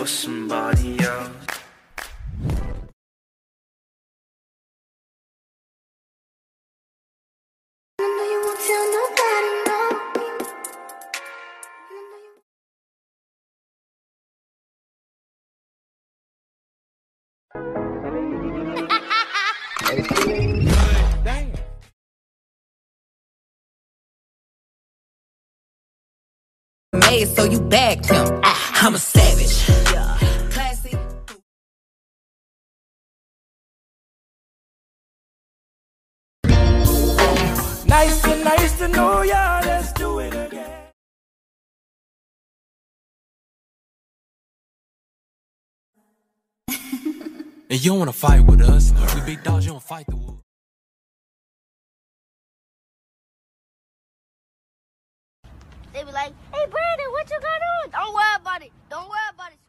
for somebody else. Made so you bagged him. I'm a savage. Classy. Nice to know ya. Let's do it again. And you don't wanna fight with us. We big dogs, you don't fight the wolves. They be like, hey Brandon, what you got on? Don't worry about it. Don't worry about it.